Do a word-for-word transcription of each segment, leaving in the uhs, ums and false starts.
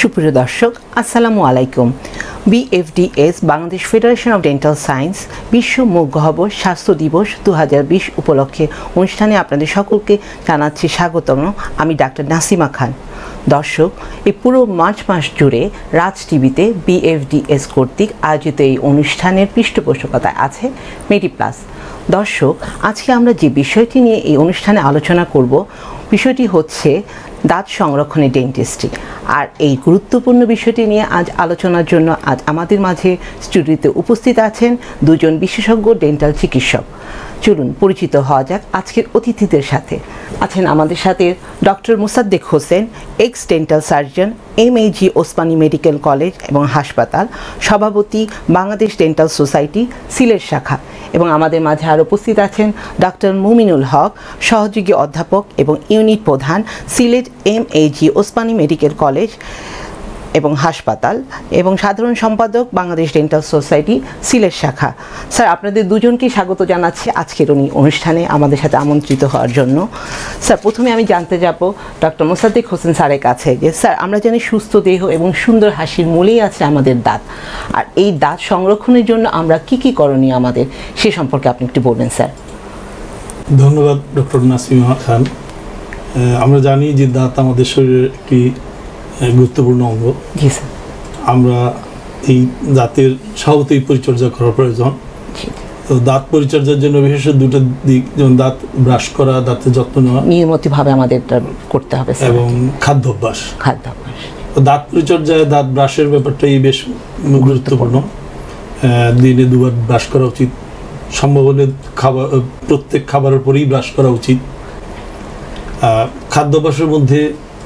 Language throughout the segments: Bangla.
সুপ্রিয় দর্শক আসসালামু আলাইকুম। BFDS Bangladesh federation of dental science বিশ্ব মুখ গহ্বর স্বাস্থ্য দিবস দু হাজার বিশ উপলক্ষে অনুষ্ঠানে আপনাদের সকলকে জানাচ্ছি স্বাগতম। আমি ডাক্তার নাসিমা খান। দর্শক, এই পুরো মার্চ মাস জুড়ে রাজ টিভিতে বিএফডিএস কর্তৃক আয়োজিত এই অনুষ্ঠানের পৃষ্ঠপোষকতায় আছে মেডিপ্লাস। দর্শক, আজকে আমরা যে বিষয়টি নিয়ে এই অনুষ্ঠানে আলোচনা করব, বিষয়টি হচ্ছে দাঁত সংরক্ষণে ডেন্টিস্ট্রি। আর এই গুরুত্বপূর্ণ বিষয়টি নিয়ে আজ আলোচনার জন্য আজ আমাদের মাঝে স্টুডিওতে উপস্থিত আছেন দুজন বিশেষজ্ঞ ডেন্টাল চিকিৎসক। চলুন পরিচিত হওয়া যাক আজকের অতিথিদের সাথে। আছেন আমাদের সাথে doctor Mosaddek Hossain, ex dental surgeon, M A G Osmani medical college এবং হাসপাতাল, সভাপতি বাংলাদেশ ডেন্টাল সোসাইটি সিলেট শাখা। এবং আমাদের মাঝে আর উপস্থিত আছেন ডক্টর মুমিনুল হক, সহযোগী অধ্যাপক এবং ইউনিট প্রধান, Sylhet M A G Osmani medical college এবং হাসপাতাল এবং সাধারণ সম্পাদক বাংলাদেশ ডেন্টাল সোসাইটি সিলেট শাখা। স্যার, আপনাদের দুজনকেই স্বাগত জানাচ্ছি আজকের উনি অনুষ্ঠানে আমাদের সাথে আমন্ত্রিত হওয়ার জন্য। স্যার, প্রথমে আমি জানতে যাব ডক্টর মোসাদ্দেক হোসেন স্যারের কাছে যে স্যার, আমরা জানি সুস্থ দেহ এবং সুন্দর হাসির মূলেই আছে আমাদের দাঁত। আর এই দাঁত সংরক্ষণের জন্য আমরা কি কি করণীয় আমাদের, সে সম্পর্কে আপনি একটু বলবেন স্যার। ধন্যবাদ ডক্টর নাসিমা খান। আমরা জানি যে দাঁত আমাদের শরীরের একটি গুরুত্বপূর্ণ অঙ্গ। জি স্যার। আমরা এই দাঁতের স্বাভাবিক পরিচর্যা করা প্রয়োজন। তো দাঁত পরিচর্যার জন্য বিশেষ দুটো দিক, যেমন দাঁত ব্রাশ করা, দাঁতের যত্ন নেওয়া নিয়মিতভাবে আমাদের করতে হবে এবং খাদ্যাভ্যাস। খাদ্যাভ্যাস দাঁত পরিচর্যায় দাঁত ব্রাশের ব্যাপারটাই বেশ গুরুত্বপূর্ণ। দিনে দুবার ব্রাশ করা উচিত। সম্ভব হলে খাবার প্রত্যেক খাবারের পরেই ব্রাশ করা উচিত। খাদ্যাভ্যাসের মধ্যে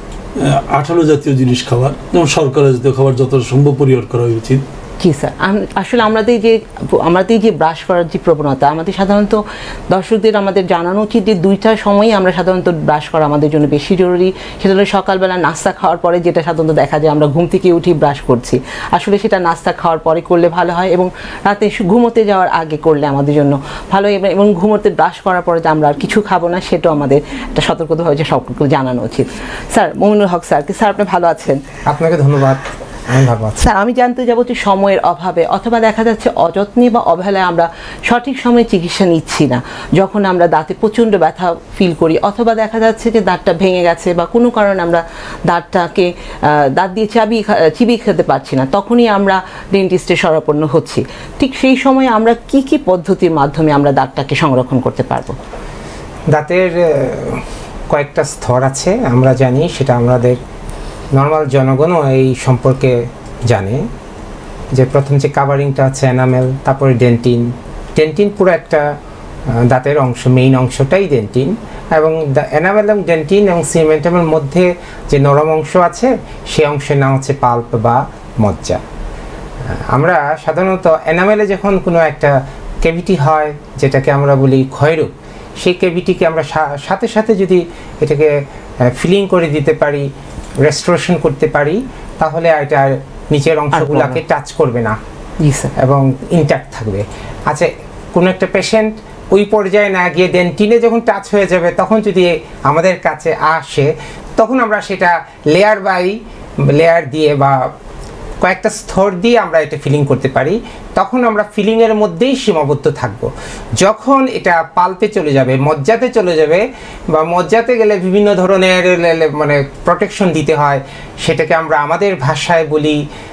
আঠালো জাতীয় জিনিস খাবার, যেমন শর্করা জাতীয় খাবার যত সম্ভব পরিহার করা উচিত। জি স্যার। আসলে আমাদের যে আমাদের যে ব্রাশ করার যে প্রবণতা, আমাদের সাধারণত দর্শকদের আমাদের জানানো উচিত যে দুইটার সময়ই আমরা সাধারণত ব্রাশ করা আমাদের জন্য বেশি জরুরি। সেটা হলো সকালবেলা নাস্তা খাওয়ার পরে, যেটা সাধারণত দেখা যায় আমরা ঘুম থেকে উঠি ব্রাশ করছি। আসলে সেটা নাস্তা খাওয়ার পরে করলে ভালো হয় এবং রাতে ঘুমোতে যাওয়ার আগে করলে আমাদের জন্য ভালো। এবং ঘুমোতে ব্রাশ করার পরে যে আমরা আর কিছু খাবো না, সেটাও আমাদের একটা সতর্কতাভাবে যে সকলকে জানানো উচিত। Sir, Muminul Haque sir, sir আপনি ভালো আছেন? আপনাকে ধন্যবাদ। স্যার, আমি জানতে যাবো যে সময়ের অভাবে অথবা দেখা যাচ্ছে অযত্নে বা অবহেলায় আমরা সঠিক সময়ে চিকিৎসা নিচ্ছি না। যখন আমরা দাঁতে প্রচণ্ড ব্যথা ফিল করি অথবা দেখা যাচ্ছে যে দাঁতটা ভেঙে গেছে বা কোনো কারণে আমরা দাঁতটাকে দাঁত দিয়ে চাবি চিবিয়ে খেতে পারছি না, তখনই আমরা ডেন্টিস্টের শরণাপন্ন হচ্ছি। ঠিক সেই সময় আমরা কি কি পদ্ধতির মাধ্যমে আমরা দাঁতটাকে সংরক্ষণ করতে পারবো? দাঁতের কয়েকটা স্তর আছে, আমরা জানি, সেটা আমাদের নর্মাল জনগণও এই সম্পর্কে জানে। যে প্রথম যে কাভারিংটা আছে এনামেল, তারপরে ডেন্টিন। ডেন্টিন পুরো একটা দাঁতের অংশ, মেইন অংশটাই ডেন্টিন। এবং এনামেল এবং ডেন্টিন এবং সিমেন্টামের মধ্যে যে নরম অংশ আছে, সেই অংশের নাম হচ্ছে পাল্প বা মজ্জা। আমরা সাধারণত এনামেলে যখন কোনো একটা ক্যাভিটি হয়, যেটাকে আমরা বলি ক্ষয়রোগ, সেই ক্যাভিটিকে আমরা সাথে সাথে যদি এটাকে ফিলিং করে দিতে পারি, রেস্টোরেশন করতে পারি, তাহলে এটা নিচের অংশগুলোকে টাচ করবে না এবং ইনট্যাক্ট থাকবে। আচ্ছা, কোনো একটা পেশেন্ট ওই পর্যায়ে না গিয়ে ডেন্টিনে যখন টাচ হয়ে যাবে, তখন যদি আমাদের কাছে আসে, তখন আমরা সেটা লেয়ার বাই লেয়ার দিয়ে বা কয়েকটা স্তর দিয়ে আমরা এটা ফিলিং করতে পারি। তখন আমরা ফিলিংয়ের মধ্যেই সীমাবদ্ধ থাকব। যখন এটা পাল্পে চলে যাবে, মজ্জাতে চলে যাবে, বা মজ্জাতে গেলে বিভিন্ন ধরনের মানে প্রোটেকশন দিতে হয়, সেটাকে আমরা আমাদের ভাষায় বলি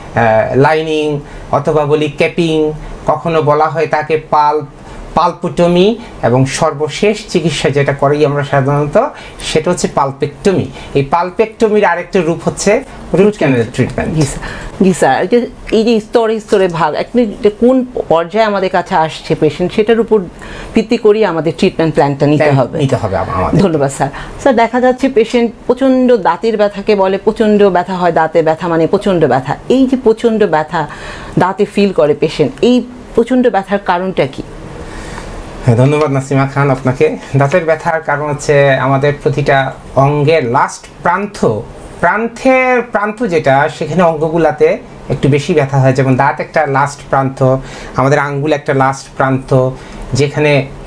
লাইনিং অথবা বলি ক্যাপিং, কখনো বলা হয় তাকে পাল্প, পালপোটমি, এবং সর্বশেষ চিকিৎসা যেটা করি আমরা সাধারণত, সেটা হচ্ছে পালপেক্টমি। এই পালপেক্টমির আরেকটা রূপ হচ্ছে রুট ক্যানাল ট্রিটমেন্ট। জি স্যার, এই যে স্তরে স্তরে ভাগ, কোন পর্যায়ে আমাদের কাছে আসছে পেশেন্ট, সেটার উপর ভিত্তি করি আমাদের ট্রিটমেন্ট প্ল্যানটা নিতে হবে নিতে হবে আমাদের। ধন্যবাদ স্যার। স্যার, দেখা যাচ্ছে পেশেন্ট প্রচণ্ড দাঁতের ব্যথাকে বলে প্রচণ্ড ব্যথা হয়, দাঁতে ব্যথা মানে প্রচণ্ড ব্যথা। এই যে প্রচণ্ড ব্যথা দাঁতে ফিল করে পেশেন্ট, এই প্রচণ্ড ব্যথার কারণটা কি? হ্যাঁ, ধন্যবাদ নাসিমা খান আপনাকে। দাঁতের ব্যথার কারণ হচ্ছে আমাদের প্রতিটা অঙ্গের লাস্ট প্রান্ত, প্রান্তের প্রান্ত যেটা, সেখানে অঙ্গগুলাতে একটু বেশি ব্যথা হয়। যেমন দাঁত একটা লাস্ট প্রান্ত, আমাদের আঙ্গুল একটা লাস্ট প্রান্ত, যেখানে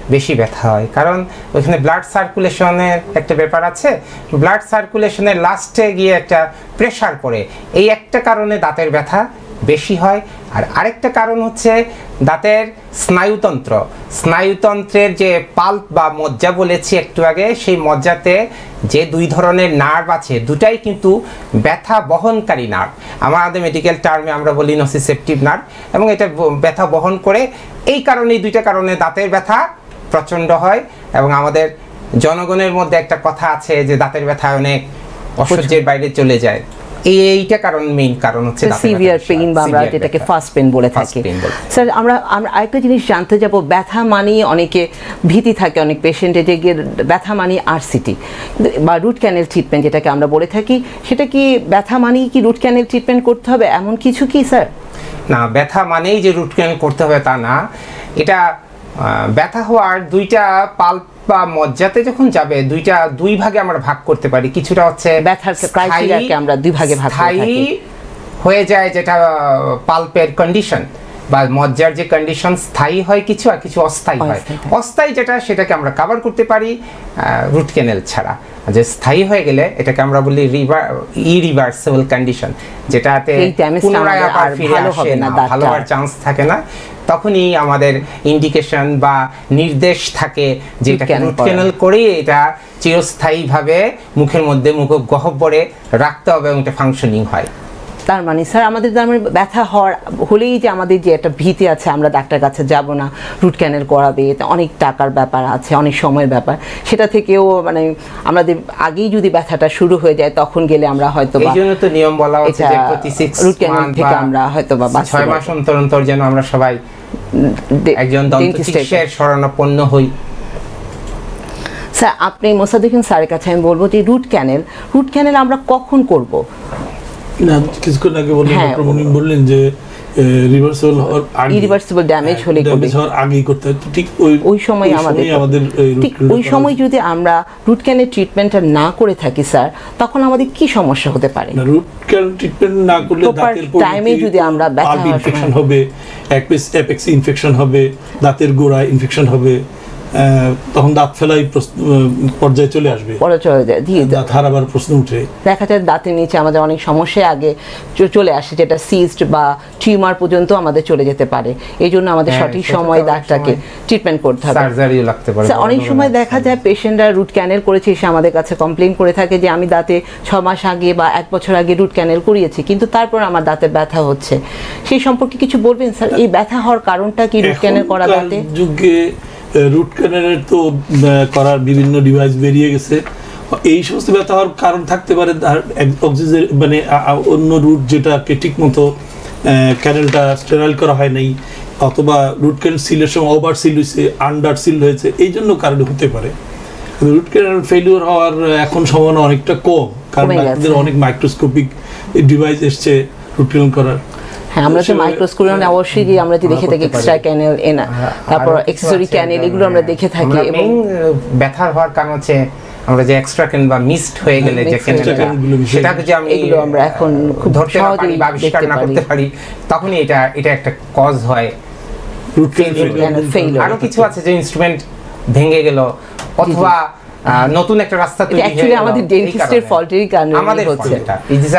বেশি ব্যথা হয়, কারণ ওইখানে ব্লাড সার্কুলেশনের একটা ব্যাপার আছে, ব্লাড সার্কুলেশনের লাস্টে গিয়ে একটা প্রেশার পড়ে, এই একটা কারণে দাঁতের ব্যথা বেশি হয়। আর আরেকটা কারণ হচ্ছে দাঁতের স্নায়ুতন্ত্র, স্নায়ুতন্ত্রের যে পাল্প বা মজ্জা বলেছি একটু আগে, সেই মজ্জাতে যে দুই ধরনের নার্ভ আছে দুটাই কিন্তু ব্যথা বহনকারী নার্ভ, আমাদের মেডিকেল টার্মে আমরা বলি নসিসেপটিভ নার্ভ, এবং এটা ব্যথা বহন করে। এই কারণে এই দুইটা কারণে দাঁতের ব্যথা প্রচণ্ড হয়। এবং আমাদের জনগণের মধ্যে একটা কথা আছে যে দাঁতের ব্যথা অনেক অসহ্যের বাইরে চলে যায়, এইটা কারণ মেইন কারণ হচ্ছে সিভিয়ার পেইন বা আমরা যেটাকে ফার্স্ট পেইন বলে থাকি। স্যার আমরা আমরা আরেকটা জিনিস জানতে যাব, ব্যথা মানে অনেকে ভীতি থাকে অনেক পেশেন্টের যে গিয়ে ব্যথা মানে আরসিটি বা রুট ক্যানেল ট্রিটমেন্ট যেটাকে আমরা বলে থাকি, সেটা কি ব্যথা মানেই কি রুট ক্যানেল ট্রিটমেন্ট করতে হবে এমন কিছু কি স্যার? না, ব্যথা মানেই যে রুট ক্যানেল করতে হবে তা না। এটা ব্যথা হওয়ার দুইটা পাল্প বা মজ্জাতে যখন যাবে দুইটা দুই ভাগে আমরা ভাগ করতে পারি। কিছুটা হচ্ছে ব্যথার ক্রাইটেরিয়াকে আমরা দুই ভাগে ভাগ করে থাকি, হয়ে যায় যেটা পাল্পের কন্ডিশন বা মজ্জার যে কন্ডিশন স্থায়ী হয় কিছু, আর কিছু অস্থায়ী হয়। অস্থায়ী যেটা সেটাকে আমরা কভার করতে পারি রুট ক্যানেল ছাড়া। যে স্থায়ী হয়ে গেলে এটাকে আমরা বলি ইরিভার্সিবল কন্ডিশন, যেটাতে পুনরায় আবার ফিরে আসে না, ভালো হওয়ার চান্স থাকে না। তখনই আমাদের ইন্ডিকেশন বা নির্দেশ থাকে যে এটাকে রুট ক্যানেল করে এটা চিরস্থায়ীভাবে মুখের মধ্যে মুখগহ্বরে রাখতে হবে এবং এটা ফাংশনিং হয়। তার মানে স্যার আমাদের ব্যথা হওয়ার হলেই যে আমাদের যে একটা ভীতি আছে আমরা ডাক্তার কাছে যাব না, রুট ক্যানেল করাবে, অনেক টাকার ব্যাপার আছে, অনেক সময়ের ব্যাপার, সেটা থেকেও মানে আমাদের আগেই যদি ব্যথাটা শুরু হয়ে যায় তখন গেলে আমরা হয়তো এই জন্য তো নিয়ম বলা হচ্ছে যে প্রতি রুট ক্যানেল থেকে আমরা হয়তো বা ছয় মাস অন্তর অন্তর যেন আমরা সবাই একজন দন্ত চিকিৎসকের শরণাপন্ন হই। স্যার আপনি মোসাদ্দেকিন স্যারের কাছে আমি বলবো যে রুট ক্যানেল রুট ক্যানেল আমরা কখন করব? না, কিছুক্ষণ আগে বললেন ডক্টর মুনিম বললেন যে রিভার্সিবল হওয়ার আগে, ইরিভার্সিবল ড্যামেজ হলে ড্যামেজ হওয়ার আগেই করতে হয়। ঠিক ওই ওই সময় আমাদের আমাদের ঠিক ওই সময় যদি আমরা রুট ক্যানেল ট্রিটমেন্টটা না করে থাকি স্যার, তখন আমাদের কি সমস্যা হতে পারে? না, রুট ক্যানেল ট্রিটমেন্ট না করলে দাঁতের টাইমে যদি আমরা ব্যথা ইনফেকশন হবে, অ্যাপেক্স ইনফেকশন হবে, দাঁতের গোড়ায় ইনফেকশন হবে, তখন দাঁত ফেলাই পর্যায়ে চলে আসবে, দাঁত হারাবার প্রশ্ন উঠে। দেখা যায় দাঁতের নিচে আমাদের অনেক সমস্যা আগে চলে আসে, যেটা সিস্ট বা টিউমার পর্যন্ত আমাদের চলে যেতে পারে। এই জন্য আমাদের সঠিক সময় দাঁতটাকে ট্রিটমেন্ট করতে হবে। সার্জারিও লাগতে পারে। অনেক সময় দেখা যায় পেশেন্টরা রুট ক্যানেল করেছে এসে আমাদের কাছে কমপ্লেইন করে থাকে যে আমি দাঁতে ছ মাস আগে বা এক বছর আগে রুট ক্যানেল করিয়েছি, কিন্তু তারপর আমার দাঁতে ব্যথা হচ্ছে। সেই সম্পর্কে কিছু বলবেন স্যার? এই ব্যথা হওয়ার কারণটা কি রুট ক্যানেল করা দাঁতে? যুগে রুট ক্যানেলের তো করার বিভিন্ন ডিভাইস বেরিয়ে গেছে। এই সমস্ত ব্যথা হওয়ার কারণ থাকতে পারে অক্সিজেন মানে অন্য রুট যেটাকে ঠিক মতো ক্যানেলটা স্টেরাইল করা হয় নাই, অথবা রুট ক্যানেল সিলের সময় ওভার সিল হয়েছে, আন্ডার সিল হয়েছে, এই জন্য কারণে হতে পারে। রুট ক্যানেল ফেলিওর হওয়ার এখন সম্ভাবনা অনেকটা কম, কারণ আমাদের অনেক মাইক্রোস্কোপিক ডিভাইস এসছে রুট ক্যানেল করার। হ্যাঁ, আমরা তো মাইক্রোস্কোপে অবশ্যই আমরা যে দেখে থাকি এক্সট্রা ক্যানেল, এনা তারপর এক্সেসরি ক্যানেল, এগুলো আমরা দেখে থাকি। এবং ব্যথার হওয়ার কারণ হচ্ছে আমরা যে এক্সট্রা ক্যানেল বা মিসড হয়ে গেলে যে ক্যানেলটা, সেটাকে যে আমি এগুলো আমরা এখন খুব ধরতে পারি বা আবিষ্কার না করতে পারি, তখনই এটা এটা একটা কজ হয় রুট ক্যানেল ফেলিওর। আরো কিছু আছে যে ইনস্ট্রুমেন্ট ভেঙে গেল অথবা নতুন একটা রাস্তা তৈরি হয়ে গেল, আমাদের ডেন্টিস্টের ফল্টেরই কারণে হচ্ছে এটা।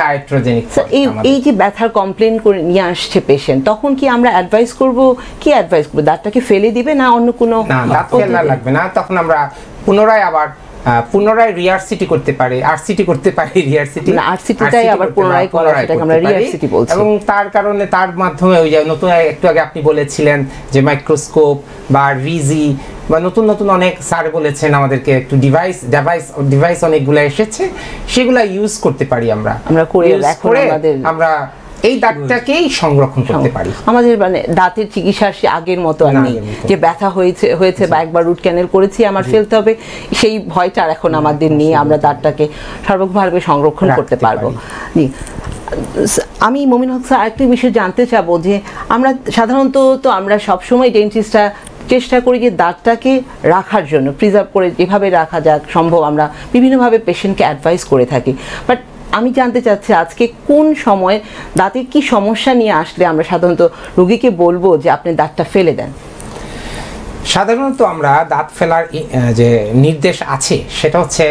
এই এই যে ব্যথার কমপ্লেইন করে নিয়ে আসছে পেশেন্ট, তখন কি আমরা অ্যাডভাইস করব, কি অ্যাডভাইস করব? দাঁতটাকে ফেলে দিবে না অন্য কোনো? না, দাঁত ফেলা লাগবে না। তখন আমরা পুনরায় আবার পুনরায় রিআরসিটি করতে পারি, আরসিটি করতে পারি, রিআরসিটি না, আরসিটিটাই আবার পুনরায় করা, সেটাকে আমরা রিআরসিটি বলছি। এবং তার কারণে তার মাধ্যমে ওই যে নতুন একটু আগে আপনি বলেছিলেন যে মাইক্রোস্কোপ বা রিজি বা নতুন নতুন অনেক স্যার বলেছেন আমাদেরকে একটু ডিভাইস ডিভাইস ডিভাইস অনেকগুলো এসেছে, সেগুলো ইউজ করতে পারি আমরা আমরা করে এখন আমাদের আমরা এই দাঁতটাকেই সংরক্ষণ করতে পারি। আমাদের মানে দাঁতের চিকিৎসা আগের মতো আর নেই যে ব্যথা হয়েছে হয়েছে বা একবার রুট ক্যানেল করেছি আমার ফেলতে হবে, সেই ভয়টা এখন আমাদের নিয়ে আমরা দাঁতটাকে সর্বভাবে সংরক্ষণ করতে পারবো। আমি মমিন হক স্যার আরেকটি বিষয় জানতে চাবো যে আমরা সাধারণত তো আমরা সবসময় ডেন্টিস্টরা চেষ্টা করি যে দাঁতটাকে রাখার জন্য প্রিজার্ভ করে যেভাবে রাখা যাক সম্ভব আমরা বিভিন্নভাবে পেশেন্টকে অ্যাডভাইস করে থাকি। বাট আমি জানতে চাচ্ছি আজকে কোন সময় দাঁতে কি সমস্যা নিয়ে আসলে আমরা সাধারণত রোগীকে বলবো যে আপনি দাঁতটা ফেলে দেন? সাধারণত আমরা দাঁত ফেলার যে নির্দেশ আছে সেটা হচ্ছে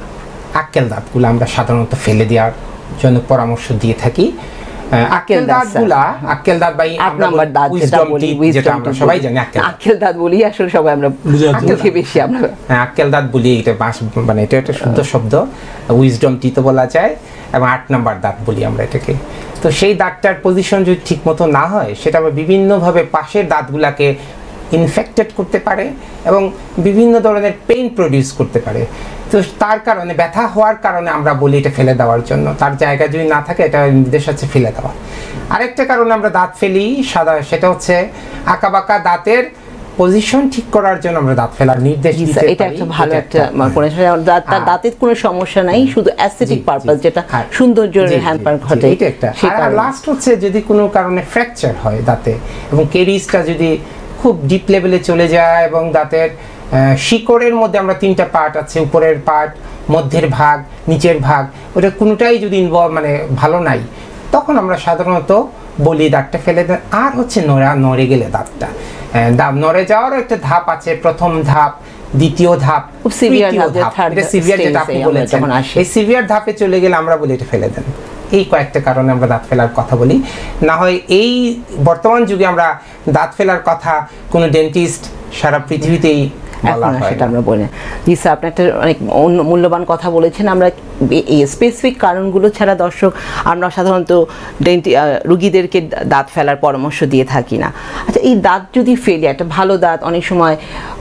আক্কেল দাঁতগুলো আমরা সাধারণত ফেলে দেওয়ার জন্য পরামর্শ দিয়ে থাকি। আক্কেল দাঁতগুলা আক্কেল দাঁত বাই আট নাম্বার দাঁত যেটা বলি, যেটা আমরা সবাই জানি আক্কেল দাঁত বলি, আসলে সবাই আমরা বুঝি বেশি আমরা আক্কেল দাঁত বলি, এটা মানে এটা একটা শুদ্ধ শব্দ, উইজডম টিথ বলা যায়, এবং আট নাম্বার দাঁত বলি আমরা এটাকে। তো সেই দাঁতটার পজিশন যদি ঠিক মতো না হয় সেটা আবার বিভিন্নভাবে পাশের দাঁতগুলাকে ইনফেক্টেড করতে পারে এবং বিভিন্ন ধরনের পেইন প্রডিউস করতে পারে। তো তার কারণে ব্যথা হওয়ার কারণে আমরা বলি এটা ফেলে দেওয়ার জন্য, তার জায়গা যদি না থাকে এটা নির্দেশ হচ্ছে ফেলে দেওয়া। আরেকটা কারণে আমরা দাঁত ফেলি সাদা, সেটা হচ্ছে আঁকাবাঁকা দাঁতের পজিশন ঠিক করার জন্য আমরা দাঁত ফেলার নির্দেশ দিতে পারি। এটা একটা ভালো একটা দাঁত, তার দাঁতের কোনো সমস্যা নাই, শুধু অ্যাস্থেটিক পারপাস, যেটা সৌন্দর্যের হ্যাম্পার ঘটে। এটা একটা। আর লাস্ট হচ্ছে যদি কোনো কারণে ফ্র্যাকচার হয় দাঁতে এবং কেরিজটা যদি খুব ডিপ লেভেলে চলে যায় এবং দাঁতের শিকড়ের মধ্যে আমরা তিনটা পার্ট আছে, উপরের পার্ট, মধ্যের ভাগ, নিচের ভাগ, ওটা কোনোটাই যদি ইনভলভ মানে ভালো নাই, তখন আমরা সাধারণত বলি দাঁতটা ফেলে দেন। আর হচ্ছে নড়া নড়ে গেলে দাঁতটা দাঁত নড়ে যাওয়ারও একটা ধাপ আছে, প্রথম ধাপ, দ্বিতীয় ধাপ, সিভিয়ার ধাপ, এটা সিভিয়ার যেটা আপনি বলেছেন, এই সিভিয়ার ধাপে চলে গেলে আমরা বলি এটা ফেলে দেন। এই কয়েকটা কারণে আমরা দাঁত ফেলার কথা বলি। না হয় এই বর্তমান যুগে আমরা দাঁত ফেলার কথা কোনো ডেন্টিস্ট সারা পৃথিবীতেই এখন সেটা আমরা বলি। জি স্যার, আপনি একটা অনেক মূল্যবান কথা বলেছেন। আমরা এই স্পেসিফিক কারণগুলো ছাড়া দর্শক আমরা সাধারণত ডেন্টি রুগীদেরকে দাঁত ফেলার পরামর্শ দিয়ে থাকি না। আচ্ছা, এই দাঁত যদি ফেলি, একটা ভালো দাঁত অনেক সময়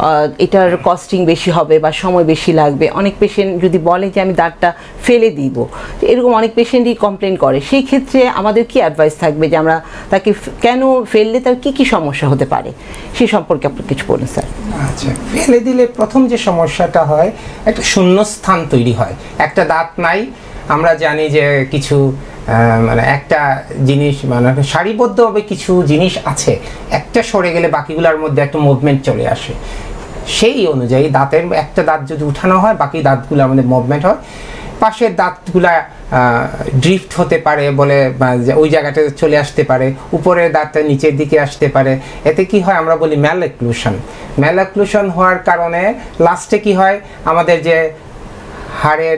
এটার কস্টিং বেশি হবে বা সময় বেশি লাগবে, অনেক পেশেন্ট যদি বলে যে আমি দাঁতটা ফেলে দিব, এরকম অনেক পেশেন্টই কমপ্লেন করে। সেই ক্ষেত্রে আমাদের কি অ্যাডভাইস থাকবে যে আমরা তাকে কেন ফেললে তার কি কি সমস্যা হতে পারে, সে সম্পর্কে আপনি কিছু বলুন স্যার। আচ্ছা, ফেলে দিলে প্রথম যে সমস্যাটা হয়, একটা শূন্যস্থান তৈরি হয়। একটা দাঁত নাই, আমরা জানি যে কিছু মানে একটা জিনিস মানে সারিবদ্ধভাবে কিছু জিনিস আছে, একটা সরে গেলে বাকিগুলোর মধ্যে একটা মুভমেন্ট চলে আসে। সেই অনুযায়ী দাঁতের একটা দাঁত যদি উঠানো হয়, বাকি দাঁতগুলো আমাদের মুভমেন্ট হয়। পাশের দাঁতগুলা ড্রিফট হতে পারে বলে ওই জায়গাটা চলে আসতে পারে, উপরের দাঁতটা নিচের দিকে আসতে পারে। এতে কি হয়, আমরা বলি ম্যালঅক্লুশন। ম্যালঅক্লুশন হওয়ার কারণে লাস্টে কি হয়, আমাদের যে হাড়ের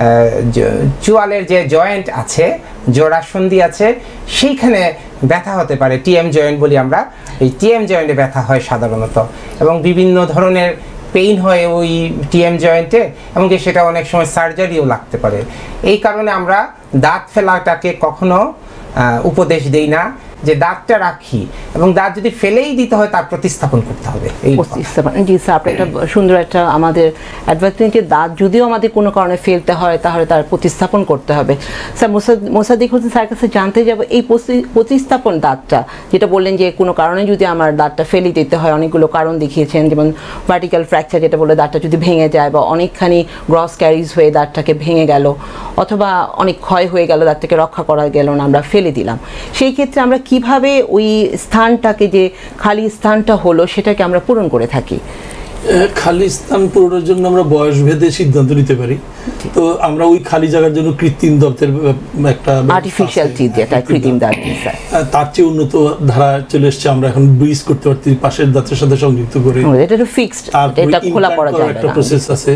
চোয়ালের যে জয়েন্ট আছে, জোড়া সন্ধি আছে, সেইখানে ব্যথা হতে পারে। টিএম জয়েন্ট বলি আমরা, এই টিএম জয়েন্টে ব্যথা হয় সাধারণত, এবং বিভিন্ন ধরনের পেইন হয় ওই টিএম জয়েন্টে, এমনকি সেটা অনেক সময় সার্জারিও লাগতে পারে। এই কারণে আমরা দাঁত ফেলাটাকে কখনো উপদেশ দেই না, যে দাঁতটা রাখি এবং দাঁত যদি ফেলেই দিতে হয় তার প্রতিস্থাপন করতে হবে। এই প্রতিস্থাপন, জি স্যার, আপনি একটা সুন্দর একটা আমাদের অ্যাডভাইস, যে দাঁত যদিও আমাদের কোনো কারণে ফেলতে হয় তাহলে তার প্রতিস্থাপন করতে হবে। স্যার, মোসাদ্দেক হোসেন স্যার কাছে জানতে যাব, এই প্রতিস্থাপন দাঁতটা যেটা বললেন যে কোনো কারণে যদি আমার দাঁতটা ফেলে দিতে হয়, অনেকগুলো কারণ দেখিয়েছেন, যেমন ভার্টিক্যাল ফ্র্যাকচার যেটা বলে দাঁতটা যদি ভেঙে যায়, বা অনেকখানি গ্রস ক্যারিজ হয়ে দাঁতটাকে ভেঙে গেল, অথবা অনেক ক্ষয় হয়ে গেল, দাঁতটাকে রক্ষা করা গেল না, আমরা ফেলে দিলাম। সেই ক্ষেত্রে আমরা কিভাবে ওই স্থানটাকে, যে খালি স্থানটা হলো, সেটাকে আমরা পূরণ করে থাকি? খালি স্থান পূরণের জন্য আমরা বয়স ভেদে সিদ্ধান্ত নিতে পারি। তো আমরা ওই খালি জায়গার জন্য কৃত্রিম দাঁতের একটা আর্টিফিশিয়াল টিথ, যেটা কৃত্রিম দাঁত, তার চেয়ে উন্নত ধারা চলে এসছে। আমরা এখন ব্রিজ করতে পারছি পাশের দাঁতের সাথে সংযুক্ত করে, এটা তো ফিক্সড, এটা খোলা পড়া যায় না। একটা প্রসেস আছে,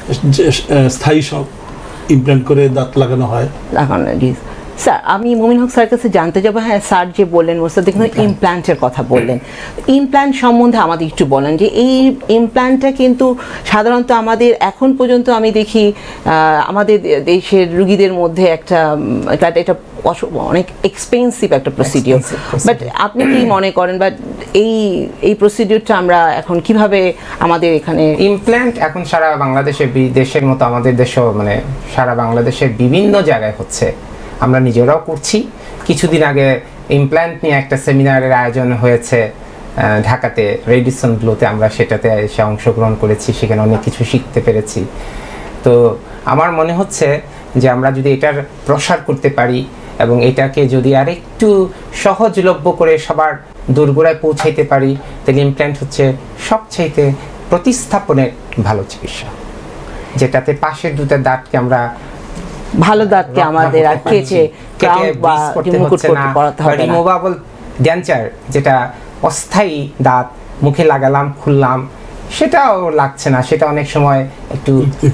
স্থায়ী সব ইমপ্ল্যান্ট করে দাঁত লাগানো হয়। লাগানো, জি স্যার। আমি মুমিন হক স্যার কাছে জানতে যাবো, হ্যাঁ স্যার যে বললেন, মোসাদ্দেক ইমপ্ল্যান্টের কথা বললেন, ইমপ্ল্যান্ট সম্বন্ধে আমাদের একটু বলেন, যে এই ইমপ্ল্যান্টটা কিন্তু সাধারণত আমাদের এখন পর্যন্ত আমি দেখি আমাদের দেশের রুগীদের মধ্যে একটা এটা অনেক এক্সপেন্সিভ একটা প্রসিডিওর। বাট আপনি কি মনে করেন, বাট এই এই প্রসিডিওরটা আমরা এখন কিভাবে আমাদের এখানে? ইমপ্ল্যান্ট এখন সারা বাংলাদেশে, দেশের মতো আমাদের দেশেও মানে সারা বাংলাদেশের বিভিন্ন জায়গায় হচ্ছে, আমরা নিজেরাও করছি। কিছুদিন আগে ইমপ্ল্যান্ট নিয়ে একটা সেমিনারের আয়োজন হয়েছে ঢাকাতে, রেডিসন ব্লুতে, আমরা সেটাতে এসে অংশগ্রহণ করেছি, সেখানে অনেক কিছু শিখতে পেরেছি। তো আমার মনে হচ্ছে যে আমরা যদি এটার প্রসার করতে পারি এবং এটাকে যদি আরেকটু সহজলভ্য করে সবার দোরগোড়ায় পৌঁছাইতে পারি, তাহলে ইমপ্ল্যান্ট হচ্ছে সবচাইতে প্রতিস্থাপনের ভালো চিকিৎসা, যেটাতে পাশের দুটো দাঁতকে আমরা ভালো দাঁতকে আমাদের আর কেটে রিমুভেবল ডেঞ্চার, যেটা অস্থায়ী দাঁত, মুখে লাগালাম খুললাম সেটাও লাগছে না, সেটা অনেক সময় একটু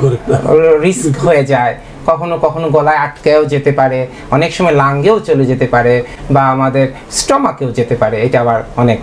রিস্ক হয়ে যায়, কখনো কখনো গলায় আটকেও যেতে পারে, অনেক সময় লাঙ্গেও চলে যেতে পারে বা আমাদের স্টমাকেও যেতে পারে, এটা আবার অনেক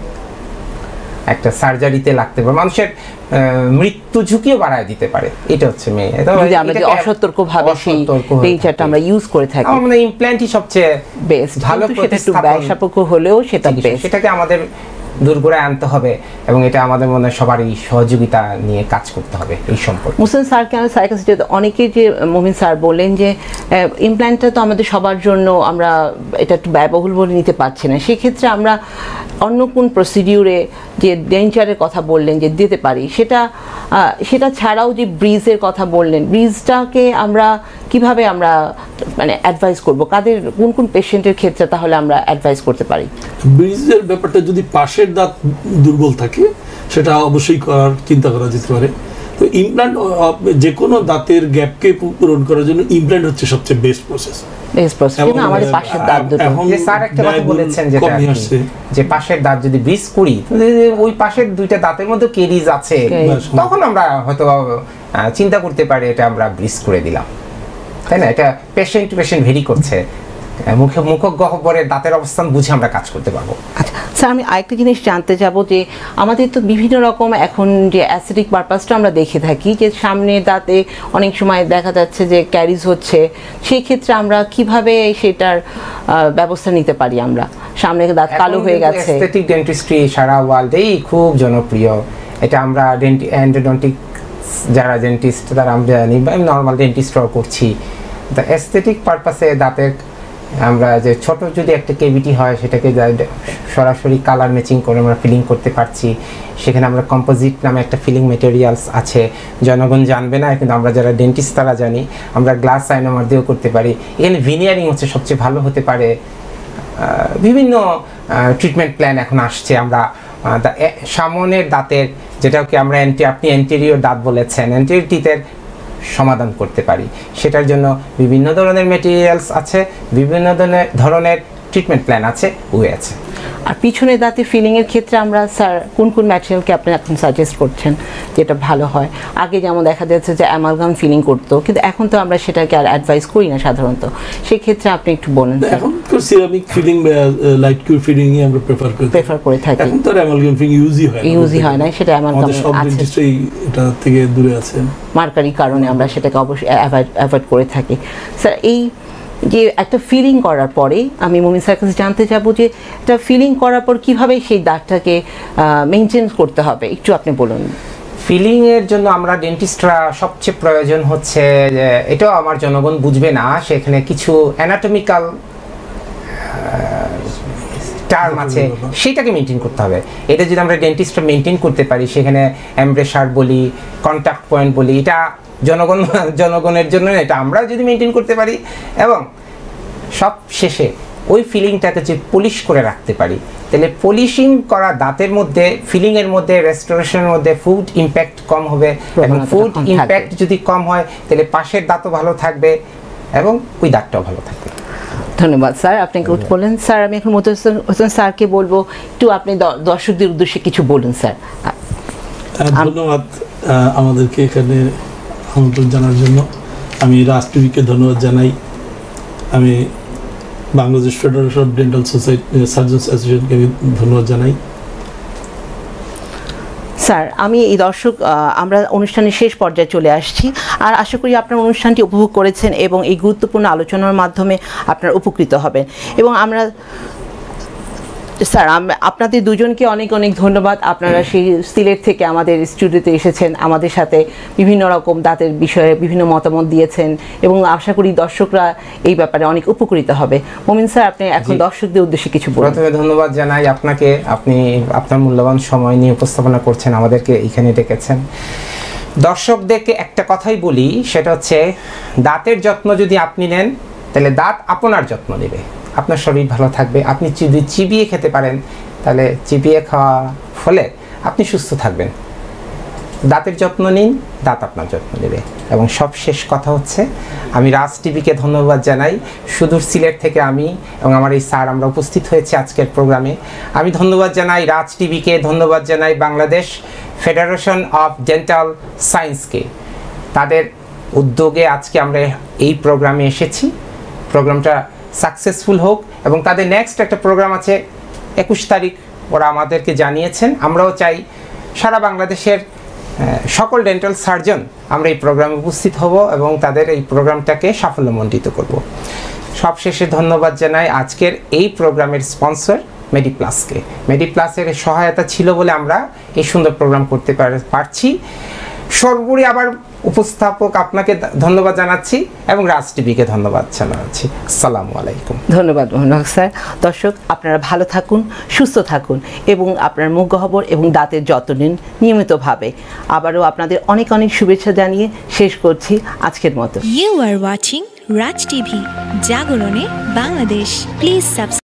একটা সার্জারিতে লাগতে পারে, মানুষের মৃত্যু ঝুঁকিও বাড়ায় দিতে পারে। এটা হচ্ছে মেয়ে অসতর্কভাবে সেই রেঞ্জারটা আমরা ইউজ করে থাকি, মানে ইমপ্ল্যান্টই সবচেয়ে বেস্ট, ভালো সেটা একটু ব্যয়সাপেক্ষ হলেও সেটা বেস্ট, সেটাকে আমাদের দূরগোড়ায় আনতে হবে এবং এটা আমাদের মনে হয় সবারই সহযোগিতা নিয়ে কাজ করতে হবে এই সম্পর্কে। মুহসিন স্যারকে আমি স্যারের কাছে অনেকেই যে মুমিন স্যার বললেন যে ইমপ্ল্যান্টটা তো আমাদের সবার জন্য আমরা এটা একটু ব্যয়বহুল বলে নিতে পারছি না, সেক্ষেত্রে আমরা অন্য কোন প্রসিডিউরে যে ডেঞ্চারের কথা বললেন যে দিতে পারি, সেটা সেটা ছাড়াও যে ব্রিজের কথা বললেন, ব্রিজটাকে আমরা কিভাবে আমরা মানে অ্যাডভাইস করব, কাদের কোন কোন পেশেন্টের ক্ষেত্রে তাহলে আমরা অ্যাডভাইস করতে পারি? ব্রিজের ব্যাপারটা যদি পাশের দাঁত দুর্বল থাকে সেটা অবশ্যই করার চিন্তা করা যেতে পারে। তো ইমপ্ল্যান্ট যে কোনো দাঁতের গ্যাপকে পূরণ করার জন্য ইমপ্ল্যান্ট হচ্ছে সবচেয়ে বেস্ট প্রসেস। বেস্ট প্রসেস কিন্তু আমাদের পাশের দাঁত দুটো, যে স্যার একটা কথা বলেছেন যেটা যে পাশের দাঁত যদি ব্রিজ করি ওই পাশের দুইটা দাঁতের মধ্যে কেরিজ আছে, তখন আমরা হয়তো চিন্তা করতে পারি এটা আমরা ব্রিজ করে দিলাম, তাই না? এটা পেশেন্ট টু পেশেন্ট ভেরি করছে, মুখে মুখগহ্বরের দাঁতের অবস্থান বুঝে আমরা কাজ করতে পারবো। আচ্ছা স্যার, আমি আরেকটা জিনিস জানতে যাব যে আমাদের তো বিভিন্ন রকম এখন যে অ্যাসিডিক পারপাসটা আমরা দেখে থাকি যে সামনে দাঁতে অনেক সময় দেখা যাচ্ছে যে ক্যারিজ হচ্ছে, সেই ক্ষেত্রে আমরা কিভাবে সেটার ব্যবস্থা নিতে পারি? আমরা সামনে দাঁত কালো হয়ে গেছে, এস্থেটিক ডেন্টিস্ট্রি সারা ওয়ার্ল্ডেই খুব জনপ্রিয়, এটা আমরা এন্ডোডন্টিক যারা ডেন্টিস্ট তারা আমরা জানি বা নর্মাল ডেন্টিস্টরাও করছি। দ্য এস্থেটিক পারপাসে দাঁতের আমরা যে ছোট যদি একটা কেভিটি হয় সেটাকে সরাসরি কালার ম্যাচিং করে আমরা ফিলিং করতে পারছি, সেখানে আমরা কম্পোজিট নামে একটা ফিলিং মেটেরিয়ালস আছে, জনগণ জানবে না কিন্তু আমরা যারা ডেন্টিস্ট তারা জানি, আমরা গ্লাস সাইনোমার দিয়েও করতে পারি। এখানে ভিনিয়ারিং হচ্ছে সবচেয়ে ভালো হতে পারে, বিভিন্ন ট্রিটমেন্ট প্ল্যান এখন আসছে। আমরা সামনের দাঁতের যেটাকে আমরা অ্যান্টি আপনি অ্যান্টেরিয়র দাঁত বলেছেন, অ্যান্টেরিয়র টিথের সমাধান করতে পারি, সেটার জন্য বিভিন্ন ধরনের ম্যাটেরিয়ালস আছে, বিভিন্ন ধরনের ধরনের ট্রিটমেন্ট প্ল্যান আছে, ওয়ে আছে। আর পিছনের দাঁতে ফিলিংয়ের ক্ষেত্রে আমরা স্যার কোন কোন ম্যাটেরিয়ালকে আপনি এখন সাজেস্ট করছেন যেটা ভালো হয়? আগে যেমন দেখা যাচ্ছে যে অ্যামালগাম ফিলিং করতো, কিন্তু এখন তো আমরা সেটাকে আর অ্যাডভাইস করি না সাধারণত, সেই ক্ষেত্রে আপনি একটু বলেন। এখন তো ceramic filling light cure filling ই আমরা প্রেফার করি প্রেফার করে থাকি, এখন তো অ্যামালগাম ফিলিং ইউজই হয় ইউজই হয় না, সেটা অ্যামালগাম সব ডেন্টিস্টই এটা থেকে দূরে আছেন, মার্কারি কারণে আমরা সেটাকে অবশ্যই অ্যাভয়েড অ্যাভয়েড করে থাকি। স্যার, এই যে একটা ফিলিং করার পরে আমি মুমিন স্যার কাছে জানতে চাবো যে এটা ফিলিং করার পর কিভাবে সেই দাঁতটাকে মেনটেন করতে হবে, একটু আপনি বলুন। ফিলিংয়ের জন্য আমরা ডেন্টিস্টরা সবচেয়ে প্রয়োজন হচ্ছে, এটাও আমার জনগণ বুঝবে না, সেখানে কিছু অ্যানাটমিক্যাল টার্ম আছে সেটাকে মেনটেন করতে হবে। এটা যদি আমরা ডেন্টিস্টরা মেনটেন করতে পারি, সেখানে এমব্রেসার বলি, কন্ট্যাক্ট পয়েন্ট বলি, এটা জনগণ জনগণের জন্য, এটা আমরা যদি মেনটেন করতে পারি এবং সব শেষে ওই ফিলিংটাকে যদি পলিশ করে রাখতে পারি, তাহলে পলিশিং করা দাঁতের মধ্যে ফিলিংয়ের মধ্যে রেস্টোরেশনের মধ্যে ফুড ইম্প্যাক্ট কম হবে, এবং ফুড ইম্প্যাক্ট যদি কম হয় তাহলে পাশের দাঁতও ভালো থাকবে এবং ওই দাঁতটাও ভালো থাকবে। ধন্যবাদ স্যার, আপনাকে বললেন। স্যার, আমি এখন মোতাহার হোসেন স্যারকে বলবো একটু আপনি দর্শকদের উদ্দেশ্যে কিছু বলুন স্যার। ধন্যবাদ আমাদেরকে এখানে আমন্ত্রণ জানার জন্য। আমি রাজ টিভিকে ধন্যবাদ জানাই, আমি Bangladesh federation of dental society surgeons অ্যাসোসিয়েশনকে ধন্যবাদ জানাই। স্যার, আমি এই দর্শক আমরা অনুষ্ঠানের শেষ পর্যায়ে চলে আসছি, আর আশা করি আপনার অনুষ্ঠানটি উপভোগ করেছেন এবং এই গুরুত্বপূর্ণ আলোচনার মাধ্যমে আপনারা উপকৃত হবেন। এবং আমরা স্যার আপনাদের দুজনকে অনেক অনেক ধন্যবাদ, আপনারা সেই সিলেট থেকে আমাদের স্টুডিওতে এসেছেন, আমাদের সাথে বিভিন্ন রকম দাঁতের বিষয়ে বিভিন্ন মতামত দিয়েছেন এবং আশা করি দর্শকরা এই ব্যাপারে অনেক উপকৃত হবে। মুমিন স্যার, আপনি এখন দর্শকদের উদ্দেশ্যে কিছু বলুন। প্রথমে ধন্যবাদ জানাই আপনাকে, আপনি আপনার মূল্যবান সময় নিয়ে উপস্থাপনা করছেন, আমাদেরকে এখানে ডেকেছেন। দর্শকদেরকে একটা কথাই বলি, সেটা হচ্ছে দাঁতের যত্ন যদি আপনি নেন তাহলে দাঁত আপনার যত্ন নেবে, আপনার শরীর ভালো থাকবে। আপনি যদি চিবিয়ে খেতে পারেন তাহলে চিবিয়ে খাওয়া ফলে আপনি সুস্থ থাকবেন। দাঁতের যত্ন নিন, দাঁত আপনার যত্ন নেবে। এবং সবশেষ কথা হচ্ছে, আমি রাজ টিভিকে ধন্যবাদ জানাই। সুদূর সিলেট থেকে আমি এবং আমার এই স্যার আমরা উপস্থিত হয়েছি আজকের প্রোগ্রামে। আমি ধন্যবাদ জানাই রাজ টিভিকে, ধন্যবাদ জানাই বাংলাদেশ ফেডারেশন অফ ডেন্টাল সায়েন্সকে। তাদের উদ্যোগে আজকে আমরা এই প্রোগ্রামে এসেছি। প্রোগ্রামটা সাকসেসফুল হোক, এবং তাদের নেক্সট একটা প্রোগ্রাম আছে একুশ তারিখ, ওরা আমাদেরকে জানিয়েছেন। আমরাও চাই সারা বাংলাদেশের সকল ডেন্টাল সার্জন আমরা এই প্রোগ্রামে উপস্থিত হব এবং তাদের এই প্রোগ্রামটাকে সাফল্যমণ্ডিত করব। সবশেষে ধন্যবাদ জানাই আজকের এই প্রোগ্রামের স্পন্সর মেডিপ্লাসকে। মেডিপ্লাসের সহায়তা ছিল বলে আমরা এই সুন্দর প্রোগ্রাম করতে পারছি। সর্বোপরি আবার উপস্থাপক আপনাকে ধন্যবাদ জানাচ্ছি এবং রাজ টিভিকে ধন্যবাদ জানাচ্ছি। আসসালামু আলাইকুম। ধন্যবাদ মোহন স্যার। দর্শক, আপনারা ভালো থাকুন, সুস্থ থাকুন এবং আপনার মুখ গহ্বর এবং দাঁতের যত্ন নিন নিয়মিতভাবে। আবারও আপনাদের অনেক অনেক শুভেচ্ছা জানিয়ে শেষ করছি আজকের মতো। You are watching Raj TV, জাগরণে বাংলাদেশ। Please subscribe.